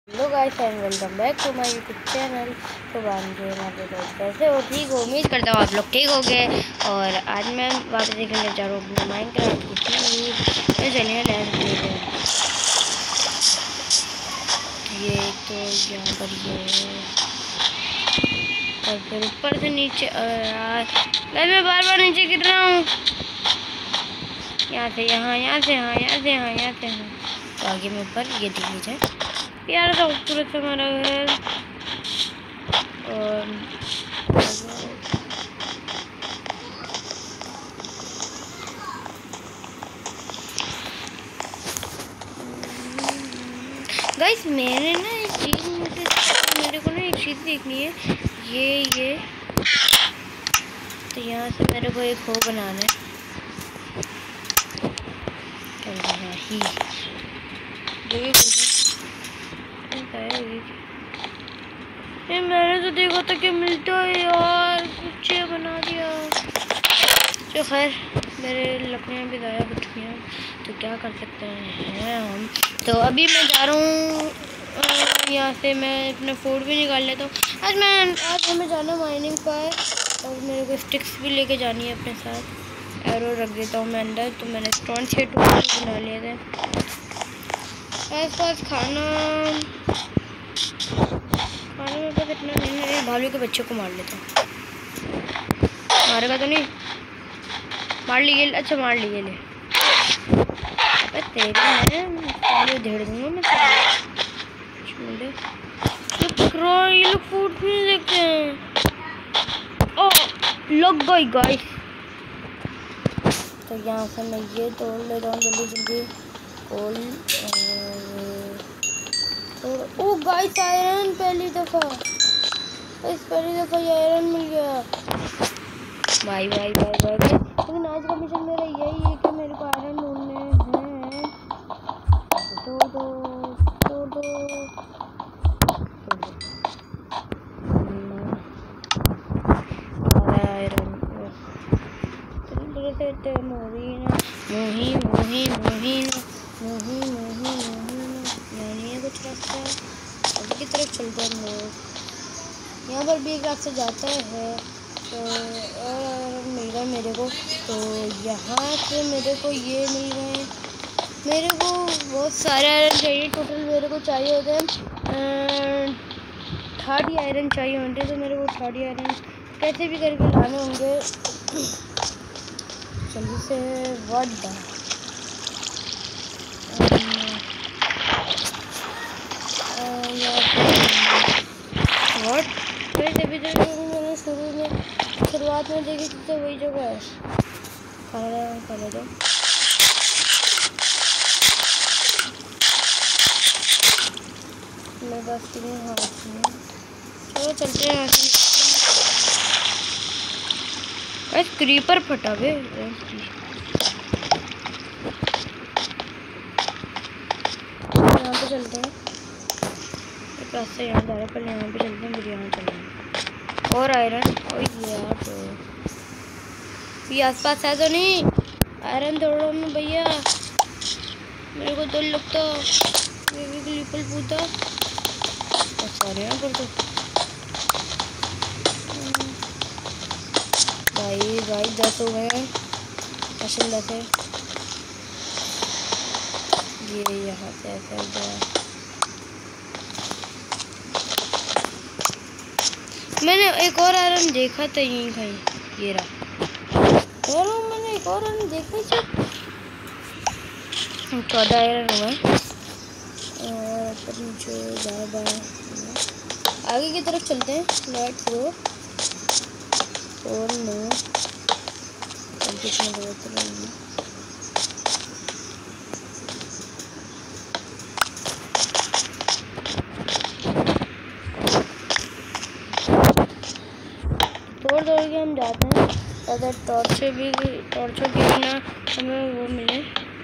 Hello guys and welcome back to my YouTube channel. तो कैसे हो? ठीक हो? उम्मीद करता हूँ आप लोग ठीक हो गए। और आज मैं वापस देखने जा रहा हूँ माइनक्राफ्ट की सीरीज। चलिए ये तो यहाँ पर ये और फिर ऊपर से नीचे मैं बार बार नीचे गिर रहा हूँ। यहाँ से यहाँ, यहाँ से यहाँ, यहाँ से यहाँ, यहाँ से यहाँ। तो आगे में ऊपर ये देख लीजिए यार, तो खूबसूरत से हमारा घर। और गाइस मैंने ना एक चीज़ मेरे को ना एक चीज़ देखनी है। ये तो यहाँ से मेरे को एक हो बनाना है। मैंने तो देखा था कि मिलता है यार, कुछ बना दिया। तो खैर मेरे लकड़ियाँ भी ज़्यादा हो चुकी हैं, तो क्या कर सकते हैं हम। तो अभी मैं जा रहा हूँ यहाँ से, मैं अपना फूड भी निकाल लेता हूँ। आज हमें जाना माइनिंग पर, और मेरे को स्टिक्स भी लेके जानी है अपने साथ। एरो रख देता हूँ मैं अंदर। तो मैंने स्टोन से टूल्स बना लिए थे। आस पास खाना मेरे पास इतना नहीं है। भालू के बच्चे को मार लेता हूँ। मारेगा तो नहीं? मार लिए। अच्छा मार लिए। ले तेरे मैं धेड़ दूंगा मैं। ये लोग फूड नहीं देखते हैं। ओ लग गई गाइस। तो यहाँ से मैं ये तोड़ ले रहा हूँ जल्दी जल्दी। ओ गाइस आयरन पहली दफ़ा ये आयरन मिल गया। Bye bye bye bye. लेकिन आज का मिशन मेरा यही है कि मेरे को आयरन ढूंढने हैं। तोड़ दो। आयरन मोही कुछ रास्ता अभी की तरफ चलते हैं लोग। यहाँ पर भी एक रास्ता जाता है। तो और मिल गया मेरे को। तो यहाँ से मेरे को ये मिल गए। मेरे को बहुत सारे आयरन चाहिए। टोटल मेरे को चाहिए होते हैं 30 आयरन चाहिए होंगे। तो मेरे को 30 आयरन कैसे भी करके लाने होंगे जल्दी से। मैंने शुरुआत में देखी थी तो वही जगह है। खाना दो। मेरे पास 3 हाथ हैं। चलो चलते हैं। क्रीपर फटा बे। यहाँ पे चलते हैं। एक रास्ता यहाँ जा रहा है, पर यहाँ पे चलते हैं। फिर यहाँ चलेंगे। और आयरन और ये आसपास है तो नहीं? आयरन तोड़ो मैं भैया। मेरे को तो लगता क्रीपर पूछा। सारे यहाँ पर तो भाई 10 हो गए हैं। असल 10 है। ये यहाँ से ऐसा गया। मैंने एक और आयरन देखा था यहीं कहीं। ये रहा। मैंने एक और आयरन देखा था। 14 आयरन हुआ। और नीचे ज़्यादा आगे की तरफ चलते हैं। Let's go. और नो तोड़ के हम जाते हैं। अगर टॉर्चों की ना हमें वो मिले।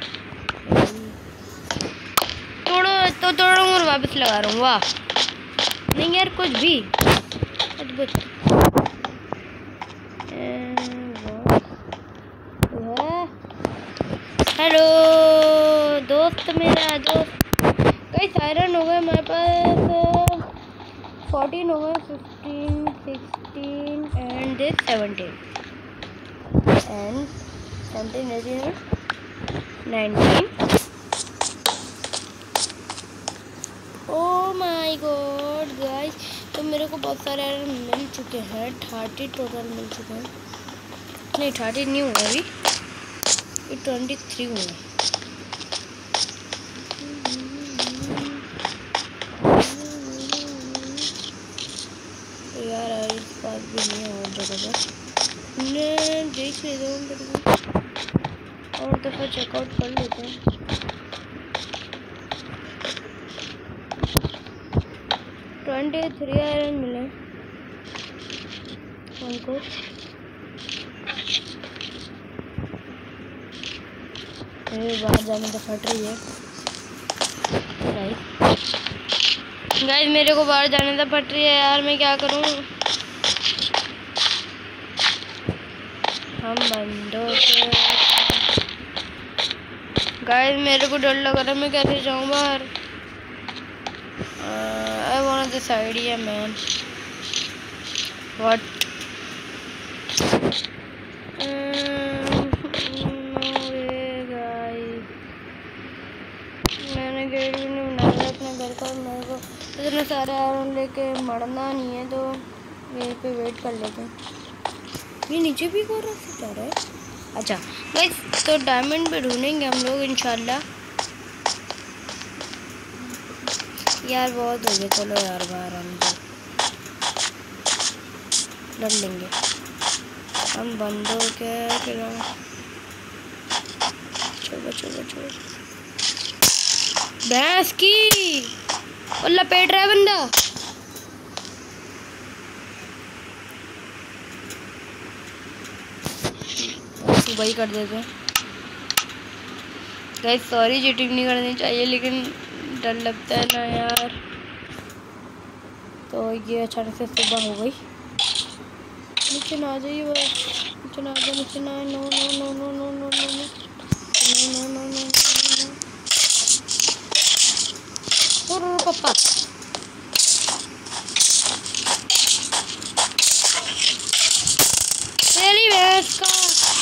तोड़ूंगा और वापस लगा रहा हूँ। वाह नहीं यार, कुछ भी अद्भुत। हेलो दोस्त, मेरा दोस्त। कई आयरन हो गए हमारे पास। 14 हो गए, 15, 16 and this 17 and 17, 18, 19। Oh my god guys, तो मेरे को बहुत सारे आयरन मिल चुके हैं, 30 टोटल मिल चुके हैं। नहीं 30 नहीं हुआ अभी, 23 हुआ। यार इस बात भी नहीं है और जगह पर मैं देख लेता हूँ, और दफ़ा चेकआउट कर लेते हैं। 23 आयरन मिले हमको। बाहर जाने तो फट रही है गाइस, मेरे को बाहर जाने तो फट रही है यार, मैं क्या करूं। हम बंदों के गाइस, मेरे को डर लग रहा है, मैं कैसे जाऊं बाहर। I wanna this idea man. What? No way guys. मैंने गेट भी नहीं बनाया अपने घर का, मेरे को इतने सारे आयरन लेके मरना नहीं है, तो यहीं पे वेट कर लेते हैं। ये नीचे भी हो रहा है। अच्छा गाइस, तो डायमंड पे ढूंढेंगे हम लोग इंशाल्लाह। यार बहुत हो गया, चलो यार बाहर हम लड़ लेंगे, हम बंदों के खिलाफ। चलो चलो चलो, भैंस की और लपेट रहा है बंदा। वही कर देते हैं गाइस, सॉरी चीटिंग नहीं करनी चाहिए, लेकिन डर लगता है ना यार। तो ये अचानक से सुबह हो गई। नीचे ना आ जाइए बस, नीचे ना आ जाए, नीचे ना। No no no no no no no no no no no no पापा। तेरी भैंस का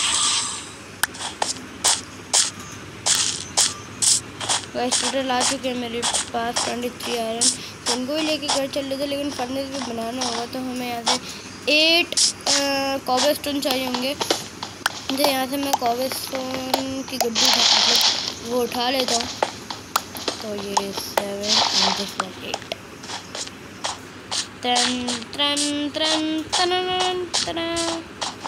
गाइस, टोटल आ चुके हैं मेरे पास 23 आयरन। तो इनको ही लेके घर चल लेते, लेकिन फर्नेस भी बनाना होगा, तो हमें यहाँ से 8 कॉबलस्टोन चाहिए होंगे। तो यहाँ से मैं कॉबलस्टोन की गड्डी मतलब वो उठा लेता हूँ। तो ये 7 and this one 8। त्रन त्रन त्रन त्रन त्रन।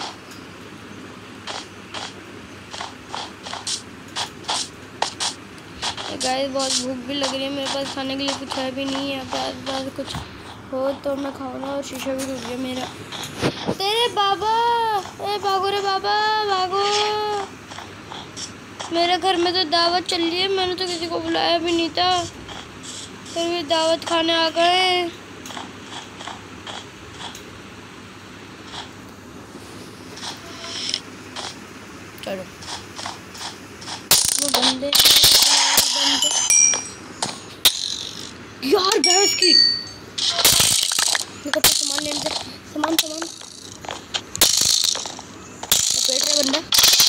गाइस, बहुत भूख भी लग रही है, मेरे पास खाने के लिए कुछ है भी नहीं है। पास कुछ हो तो मैं खाऊंगा। और शीशा भी टूट गया मेरा। तेरे बाबा, ए भागो रे बाबा भागो, मेरे घर में तो दावत चल रही है, मैंने तो किसी को बुलाया भी नहीं था, फिर भी दावत खाने आ गए। चलो वो बंदे यार, भैंस की सामान लेने दे, सामान लपेट रहा बंदा।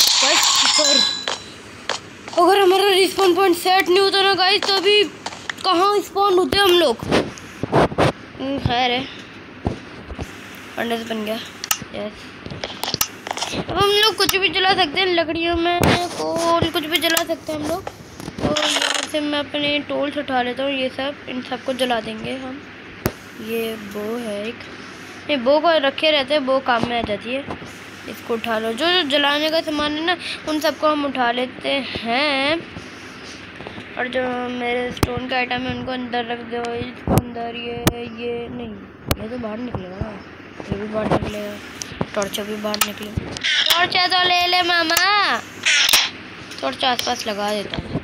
अगर हमारा रिस्पॉन पॉइंट सेट नहीं होता ना गाइस, तो अभी कहाँ स्पॉन होते हम लोग। खैर है, फर्नेस बन गया। यस, अब हम लोग कुछ भी जला सकते हैं, लकड़ियों में कोल कुछ भी जला सकते हैं हम लोग। तो यहाँ से मैं अपने टोल्स उठा लेता हूँ, ये सब इन सबको जला देंगे हम। ये बो है एक, नहीं बो को रखे रहते हैं, बो काम में आ जाती है। इसको उठा लो, जो जो जलाने का सामान है ना उन सबको हम उठा लेते हैं। और जो मेरे स्टोन का आइटम है उनको अंदर रख दो। इसको अंदर ये नहीं, ये तो बाहर निकलेगा ना, ये भी बाहर निकलेगा। टॉर्च भी बाहर निकले, टॉर्च तो ले ले मामा, टॉर्च आसपास लगा देता हूँ।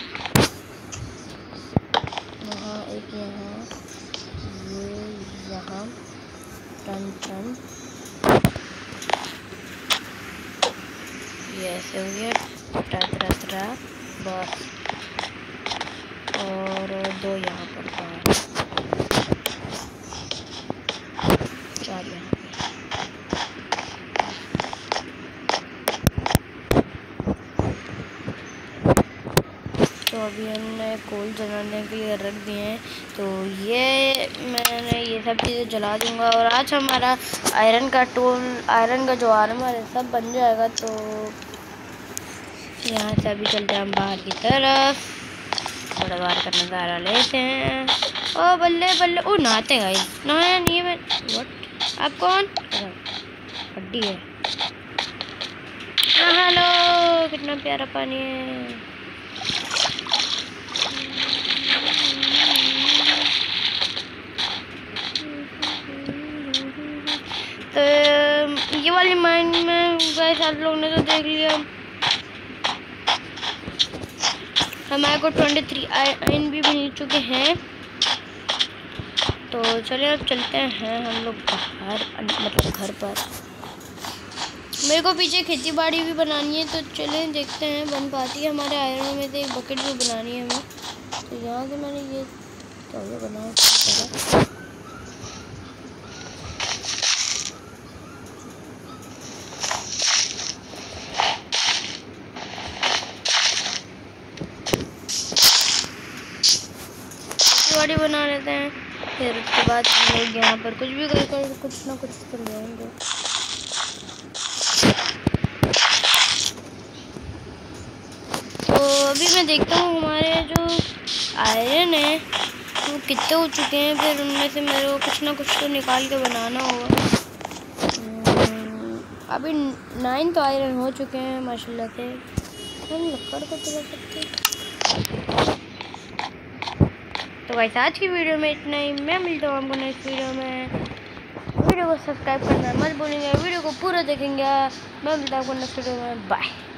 यहाँ एक, यहाँ ये, यहाँ टन टन, ये ऐसे हो गया ट्रा बस। और 2 यहाँ पर अभी हमने कोल जलाने के लिए रख दिए हैं। तो ये मैंने ये सब चीज़ें जला दूँगा और आज हमारा आयरन का जो आर्मर है सब बन जाएगा। तो यहाँ से अभी चलते हैं हम बाहर की तरफ, थोड़ा बाहर का नज़ारा लेते हैं। ओ बल्ले बल्ले, ओ नहाते हैं गाइस, नहाया नहीं है मैं। व्हाट, आप कौन? हड्डी है। हेलो, कितना प्यारा पानी है। तो ये वाली माइंड में गाइस आप लोग ने तो देख लिया, हमारे को 23 आयरन भी मिल चुके हैं। तो चलिए अब चलते हैं हम लोग बाहर, मतलब घर पर। मेरे को पीछे खेती बाड़ी भी बनानी है, तो चलें देखते हैं बन पाती है। हमारे आयरन में से एक बकेट भी बनानी है हमें। तो यहाँ से मैंने ये क्या हो बनाया, गाड़ी बना लेते हैं। फिर उसके बाद हम लोग यहाँ पर कुछ भी कर कुछ ना कुछ कर लेंगे। तो अभी मैं देखता हूँ हमारे जो आयरन है वो कितने हो चुके हैं, फिर उनमें से मेरे को कुछ ना कुछ तो निकाल के बनाना होगा। अभी 9 तो आयरन हो चुके हैं माशाल्लाह से। हम लकड़ को चला सकते हैं। तो गाइस आज की वीडियो में इतना ही। मैं मिलता हूँ आपको नेक्स्ट वीडियो में। वीडियो को सब्सक्राइब करना मत भूलिएगा, वीडियो को पूरा देखेंगे। मैं मिलता हूँ आपको नेक्स्ट वीडियो में। बाय।